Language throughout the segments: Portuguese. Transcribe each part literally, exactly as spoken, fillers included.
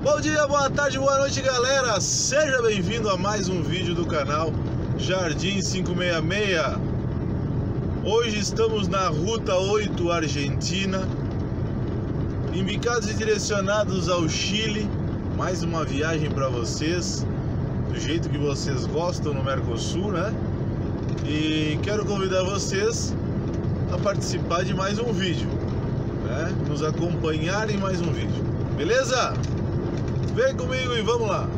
Bom dia, boa tarde, boa noite, galera. Seja bem-vindo a mais um vídeo do canal Jardim quinhentos e sessenta e seis. Hoje estamos na Ruta oito Argentina, embicados e direcionados ao Chile. Mais uma viagem para vocês, do jeito que vocês gostam no Mercosul, né? E quero convidar vocês a participar de mais um vídeo, né? Nos acompanhar em mais um vídeo, beleza? Vem comigo e vamos lá!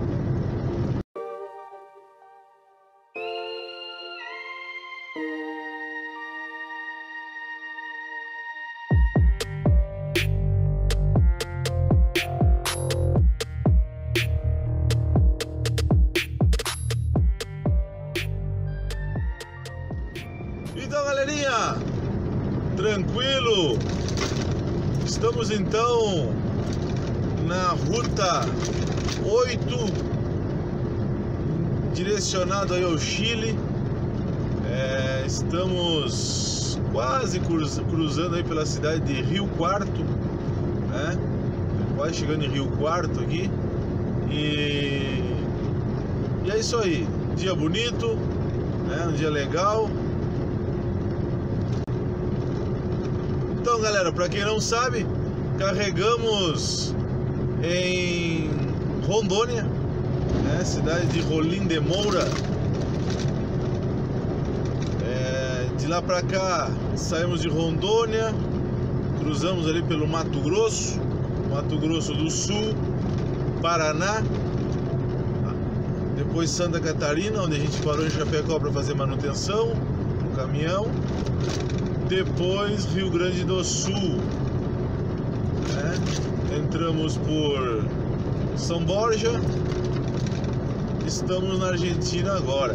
Então, galerinha, tranquilo? Estamos então na Ruta oito, direcionado aí ao Chile. É, estamos quase cruz, cruzando aí pela cidade de Rio Quarto, né? Quase chegando em Rio Quarto aqui. E, e é isso aí, dia bonito, né? Um dia legal. Então, galera, para quem não sabe, carregamos em Rondônia, né, cidade de Rolim de Moura. É, de lá para cá saímos de Rondônia, cruzamos ali pelo Mato Grosso, Mato Grosso do Sul, Paraná, depois Santa Catarina, onde a gente parou em Chapecó para fazer manutenção no caminhão. Depois Rio Grande do Sul, né? Entramos por São Borja, estamos na Argentina agora.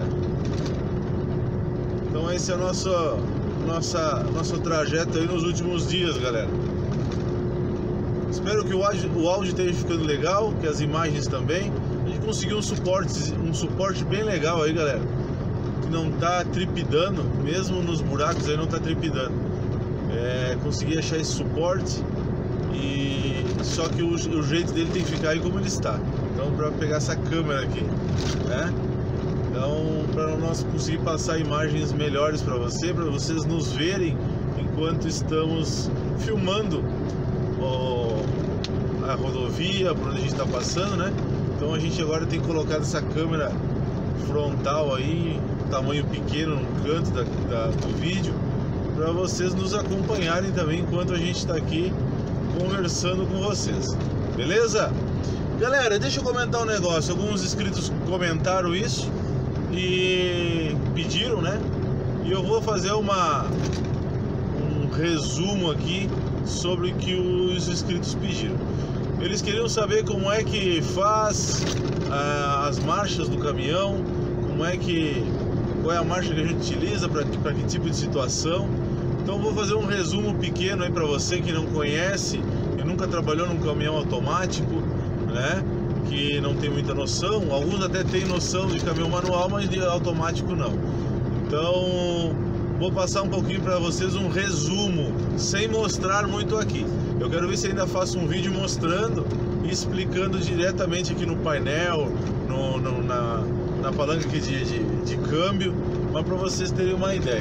Então esse é o nosso, nossa, nosso trajeto aí nos últimos dias, galera. Espero que o áudio, o áudio esteja ficando legal, que as imagens também. A gente conseguiu um suporte, um suporte bem legal aí, galera. Não tá tripidando, mesmo nos buracos aí não tá tripidando. É, consegui achar esse suporte, e só que o, o jeito dele tem que ficar aí como ele está. Então, para pegar essa câmera aqui, né? Então, para nós conseguir passar imagens melhores para você, para vocês nos verem enquanto estamos filmando o, a rodovia por onde a gente está passando, né? Então a gente agora tem colocado essa câmera frontal aí, tamanho pequeno no canto da, da, do vídeo, para vocês nos acompanharem também enquanto a gente está aqui conversando com vocês, beleza? Galera, deixa eu comentar um negócio. Alguns inscritos comentaram isso e pediram, né? E eu vou fazer uma um resumo aqui sobre o que os inscritos pediram. Eles queriam saber como é que faz ah, as marchas do caminhão, como é que, qual é a marcha que a gente utiliza para que tipo de situação. Então vou fazer um resumo pequeno aí para você que não conhece e nunca trabalhou num caminhão automático, né? Que não tem muita noção. Alguns até têm noção de caminhão manual, mas de automático não. Então vou passar um pouquinho para vocês um resumo, sem mostrar muito aqui. Eu quero ver se ainda faço um vídeo mostrando e explicando diretamente aqui no painel, no, no, na, na palanca aqui de, de, de câmbio, mas para vocês terem uma ideia.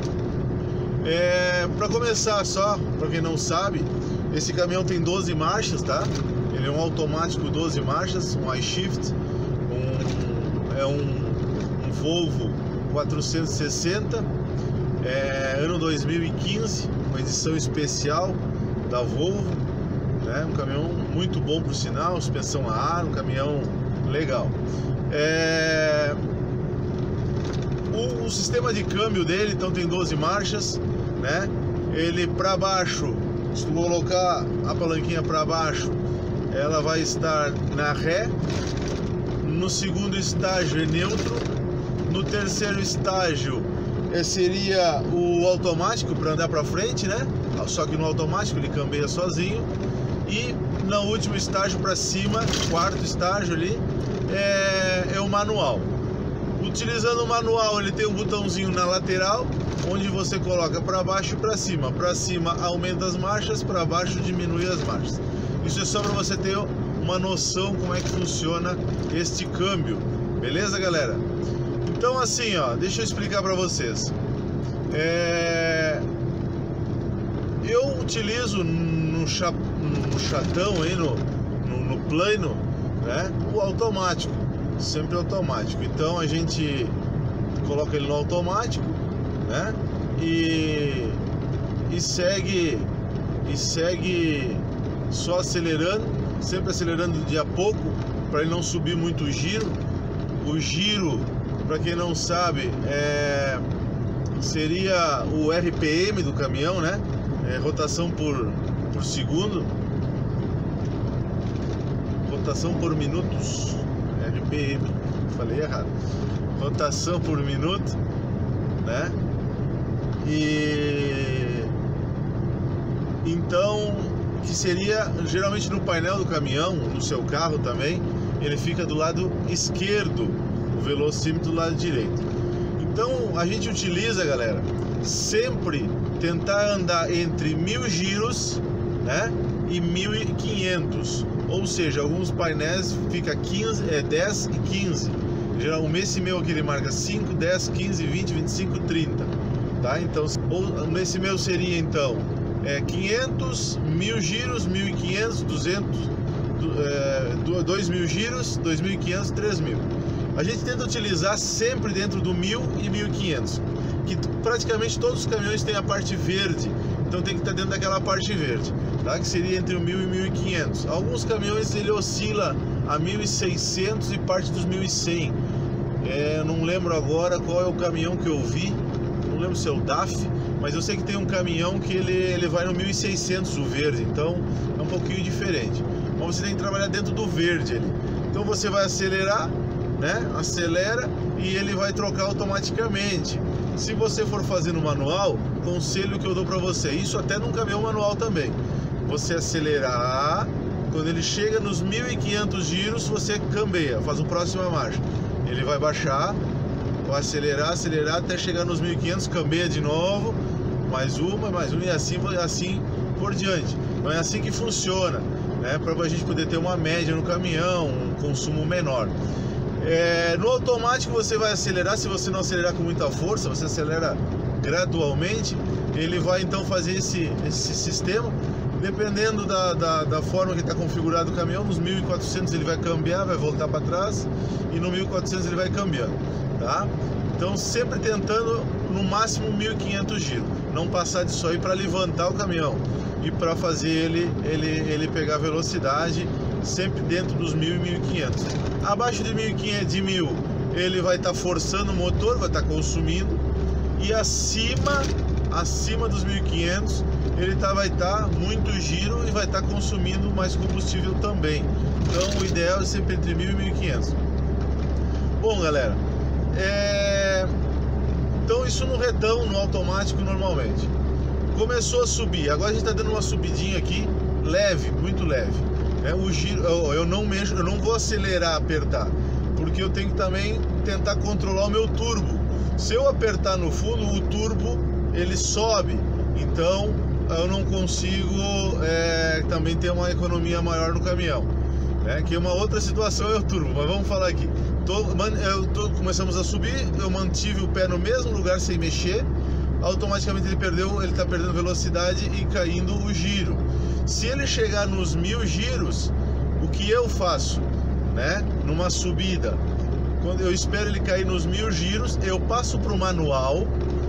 É, para começar só, para quem não sabe, esse caminhão tem doze marchas, tá? Ele é um automático doze marchas, um iShift, um, é um, um Volvo quatrocentos e sessenta, é, ano dois mil e quinze, uma edição especial da Volvo, né? Um caminhão muito bom por sinal, suspensão a ar, um caminhão legal. É... O, o sistema de câmbio dele, então, tem doze marchas, né? Ele para baixo, se tu colocar a palanquinha para baixo, ela vai estar na ré. No segundo estágio é neutro. No terceiro estágio seria o automático para andar para frente, né? Só que no automático ele cambeia sozinho. E no último estágio para cima, quarto estágio ali, é, é o manual. Utilizando o manual, ele tem um botãozinho na lateral, onde você coloca para baixo e para cima. Para cima aumenta as marchas, para baixo diminui as marchas. Isso é só para você ter uma noção como é que funciona este câmbio, beleza, galera? Então assim, ó, deixa eu explicar para vocês. É... Eu utilizo no, cha... no chatão aí, no, no, no plano, né, o automático, sempre automático. Então a gente coloca ele no automático, né, e, e segue e segue só acelerando, sempre acelerando de a pouco para ele não subir muito o giro. O giro, para quem não sabe, é, seria o R P M do caminhão, né? É, rotação por, por segundo, rotação por minutos, R P M, falei errado, rotação por minuto, né? E então, que seria geralmente no painel do caminhão, no seu carro também, ele fica do lado esquerdo, o velocímetro do lado direito. Então a gente utiliza, galera, sempre tentar andar entre mil giros, né, e mil e quinhentos, ou seja, alguns painéis fica quinze, é, dez e quinze. Geralmente esse meu aqui ele marca cinco, dez, quinze, vinte, vinte e cinco, trinta, tá? Então, ou, nesse meu seria então é, quinhentos, mil giros, mil e quinhentos, duzentos, é, dois mil giros, dois mil e quinhentos, três mil. A gente tenta utilizar sempre dentro do mil e mil e quinhentos, que praticamente todos os caminhões têm a parte verde, então tem que estar dentro daquela parte verde, tá? Que seria entre o mil e mil e quinhentos. Alguns caminhões ele oscila a mil e seiscentos e parte dos mil e cem. É, não lembro agora qual é o caminhão que eu vi, não lembro se é o D A F, mas eu sei que tem um caminhão que ele, ele vai no mil e seiscentos o verde, então é um pouquinho diferente. Mas você tem que trabalhar dentro do verde ali. Então você vai acelerar, né? Acelera e ele vai trocar automaticamente. Se você for fazer no manual, conselho que eu dou para você, isso até num caminhão manual também, você acelerar, quando ele chega nos mil e quinhentos giros, você cambeia, faz o próxima marcha. Ele vai baixar, vai acelerar, acelerar até chegar nos mil e quinhentos, cambeia de novo, mais uma, mais uma e assim, assim por diante. Então é assim que funciona, né? Para a gente poder ter uma média no caminhão, um consumo menor. É, no automático você vai acelerar, se você não acelerar com muita força, você acelera gradualmente, ele vai então fazer esse, esse sistema, dependendo da, da, da forma que está configurado o caminhão. Nos mil e quatrocentos ele vai cambiar, vai voltar para trás, e no mil e quatrocentos ele vai cambiando, tá? Então sempre tentando no máximo mil e quinhentos giros, não passar disso aí para levantar o caminhão e para fazer ele, ele, ele pegar velocidade, sempre dentro dos mil e mil e quinhentos. Abaixo de mil e quinhentos, de mil, ele vai estar tá forçando o motor, vai estar tá consumindo, e acima, acima dos mil e quinhentos, ele tá, vai estar tá muito giro e vai estar tá consumindo mais combustível também. Então o ideal é sempre entre mil e mil e quinhentos. Bom, galera, é... então isso no retão, no automático normalmente. Começou a subir, agora a gente está dando uma subidinha aqui, leve, muito leve. É, o giro, eu, eu, não mexo, eu não vou acelerar, apertar, porque eu tenho que também tentar controlar o meu turbo. Se eu apertar no fundo, o turbo ele sobe, então eu não consigo é, também ter uma economia maior no caminhão, né? Que uma outra situação é o turbo, mas vamos falar aqui. Tô, eu tô, começamos a subir, eu mantive o pé no mesmo lugar sem mexer, automaticamente ele perdeu, ele está perdendo velocidade e caindo o giro. Se ele chegar nos mil giros, o que eu faço, né? Numa subida, quando eu espero ele cair nos mil giros, eu passo para o manual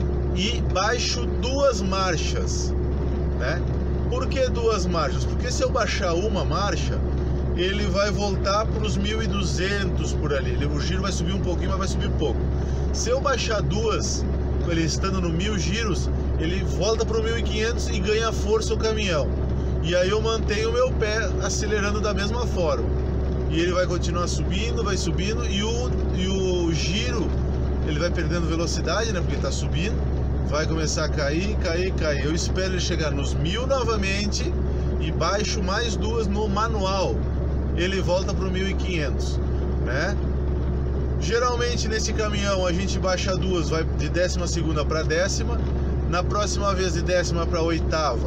e baixo duas marchas, né? Por que duas marchas? Porque se eu baixar uma marcha, ele vai voltar para os mil e duzentos por ali. O giro vai subir um pouquinho, mas vai subir pouco. Se eu baixar duas, ele estando no mil giros, ele volta para o mil e quinhentos e ganha força o caminhão. E aí eu mantenho o meu pé acelerando da mesma forma. E ele vai continuar subindo, vai subindo, e o, e o giro, ele vai perdendo velocidade, né? Porque está subindo, vai começar a cair, cair, cair. Eu espero ele chegar nos mil novamente e baixo mais duas no manual. Ele volta para o mil e quinhentos, né? Geralmente nesse caminhão a gente baixa duas, vai de décima segunda para décima. Na próxima vez de décima para oitava,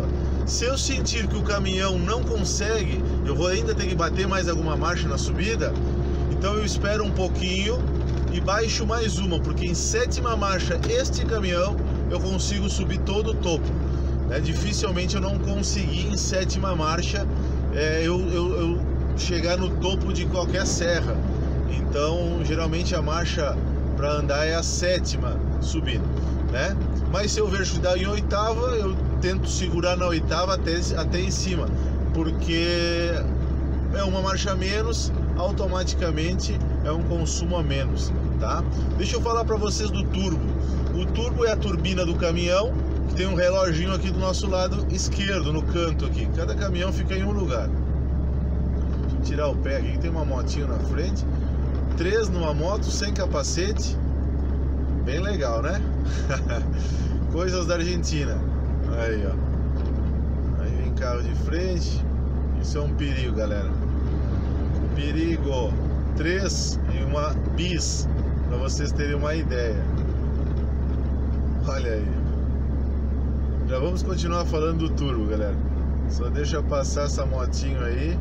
Se eu sentir que o caminhão não consegue, eu vou ainda ter que bater mais alguma marcha na subida, então eu espero um pouquinho e baixo mais uma, porque em sétima marcha este caminhão eu consigo subir todo o topo, né? Dificilmente eu não consegui em sétima marcha é, eu, eu, eu chegar no topo de qualquer serra. Então geralmente a marcha para andar é a sétima subindo, né? Mas se eu vejo que dá em oitava, eu tento segurar na oitava até, até em cima, porque é uma marcha a menos, automaticamente é um consumo a menos, tá? Deixa eu falar para vocês do turbo. O turbo é a turbina do caminhão, que tem um reloginho aqui do nosso lado esquerdo, no canto aqui. Cada caminhão fica em um lugar. Deixa eu tirar o pé aqui, tem uma motinha na frente. Três numa moto, sem capacete. Bem legal, né? Coisas da Argentina. Aí, ó. Aí vem carro de frente. Isso é um perigo, galera. Perigo. Três em uma bis, para vocês terem uma ideia. Olha aí. Já vamos continuar falando do turbo, galera. Só deixa eu passar essa motinho aí.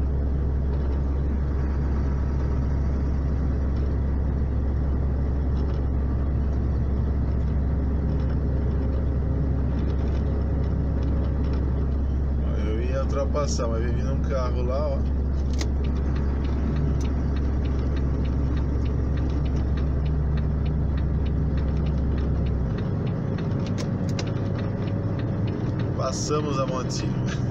Eu ia ultrapassar, mas veio vindo um carro lá, ó. Passamos a motinho.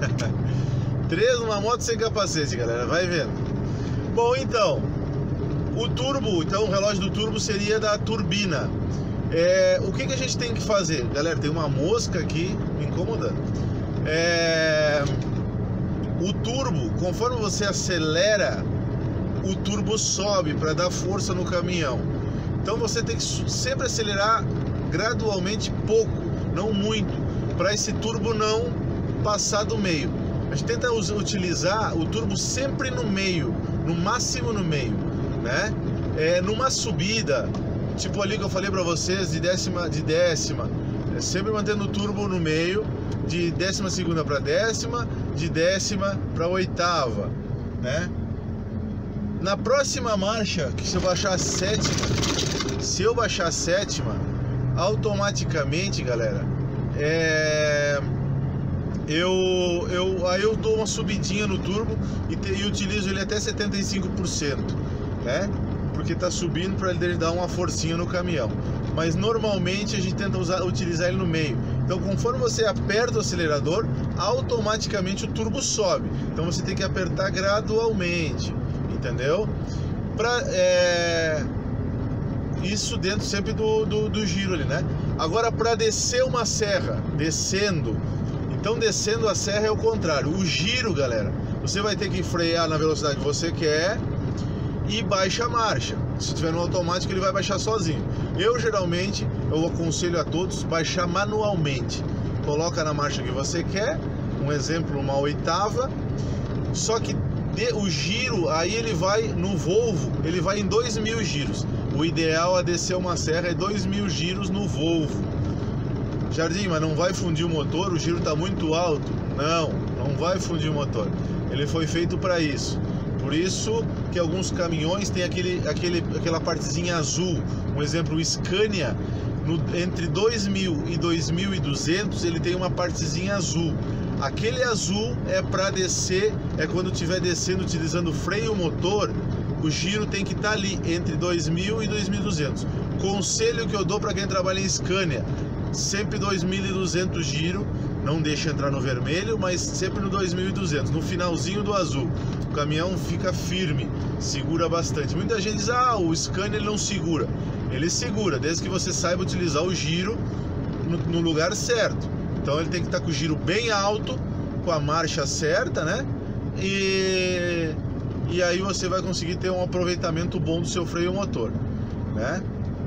Três numa moto sem capacete, galera, vai vendo. Bom, então o turbo, então o relógio do turbo seria da turbina. É, o que, que a gente tem que fazer? Galera, tem uma mosca aqui me incomodando. É, o turbo, conforme você acelera, o turbo sobe para dar força no caminhão. Então você tem que sempre acelerar gradualmente pouco, não muito, para esse turbo não passar do meio. A gente tenta utilizar o turbo sempre no meio, no máximo no meio, né? É, numa subida, tipo ali que eu falei para vocês, de décima, de décima, é sempre mantendo o turbo no meio, de décima segunda para décima, de décima para oitava, né? Na próxima marcha, que se eu baixar a sétima, se eu baixar a sétima, automaticamente, galera, É, eu, eu, aí eu dou uma subidinha no turbo e, te, e utilizo ele até setenta e cinco por cento, né? Porque tá subindo para ele dar uma forcinha no caminhão. Mas normalmente a gente tenta usar, utilizar ele no meio. Então conforme você aperta o acelerador, automaticamente o turbo sobe. Então você tem que apertar gradualmente, entendeu? Pra, é... Isso dentro sempre do, do, do giro ali, né? Agora, para descer uma serra, descendo, então descendo a serra é o contrário. O giro, galera, você vai ter que frear na velocidade que você quer e baixa a marcha. Se tiver no automático, ele vai baixar sozinho. Eu geralmente, eu aconselho a todos baixar manualmente. Coloca na marcha que você quer, um exemplo, uma oitava. Só que de, o giro, aí ele vai no Volvo, ele vai em dois mil giros. O ideal a descer uma serra é dois mil giros no Volvo. Jardim, mas não vai fundir o motor? O giro está muito alto. Não, não vai fundir o motor. Ele foi feito para isso. Por isso que alguns caminhões têm aquele, aquele, aquela partezinha azul. Um exemplo, o Scania, no, entre dois mil e dois mil e duzentos, ele tem uma partezinha azul. Aquele azul é para descer, é quando estiver descendo utilizando freio motor. O giro tem que estar ali entre dois mil e dois mil e duzentos. Conselho que eu dou para quem trabalha em Scania: sempre dois mil e duzentos giro, não deixa entrar no vermelho, mas sempre no dois mil e duzentos, no finalzinho do azul. O caminhão fica firme, segura bastante. Muita gente diz: ah, o Scania ele não segura. Ele segura, desde que você saiba utilizar o giro no, no lugar certo. Então ele tem que estar com o giro bem alto, com a marcha certa, né? E... E aí você vai conseguir ter um aproveitamento bom do seu freio motor, né?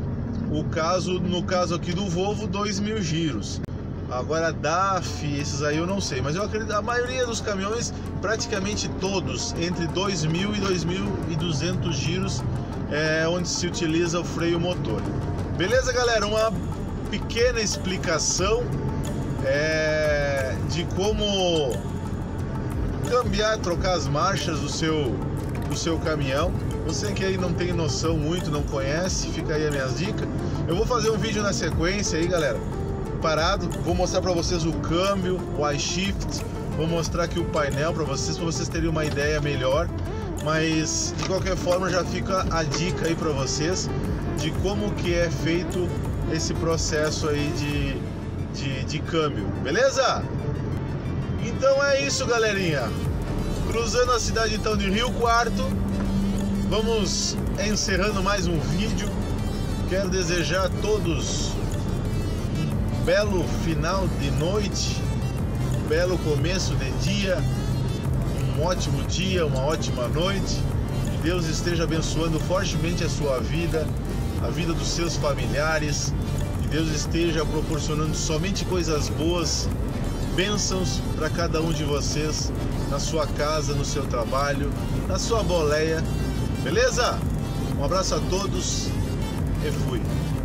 O caso, no caso aqui do Volvo, dois mil giros. Agora D A F, esses aí eu não sei, mas eu acredito a maioria dos caminhões, praticamente todos, entre dois mil e dois mil e duzentos giros é onde se utiliza o freio motor. Beleza, galera? Uma pequena explicação é, de como cambiar, trocar as marchas do seu, do seu caminhão. Você que aí não tem noção muito, não conhece, fica aí as minhas dicas. Eu vou fazer um vídeo na sequência aí, galera, parado. Vou mostrar para vocês o câmbio, o iShift. Vou mostrar aqui o painel para vocês, para vocês terem uma ideia melhor. Mas de qualquer forma já fica a dica aí para vocês de como que é feito esse processo aí de, de, de câmbio, beleza? Então é isso, galerinha. Cruzando a cidade então de Rio Quarto, vamos encerrando mais um vídeo. Quero desejar a todos um belo final de noite, um belo começo de dia, um ótimo dia, uma ótima noite. Que Deus esteja abençoando fortemente a sua vida, a vida dos seus familiares. Que Deus esteja proporcionando somente coisas boas, bênçãos para cada um de vocês, na sua casa, no seu trabalho, na sua boleia. Beleza? Um abraço a todos e fui.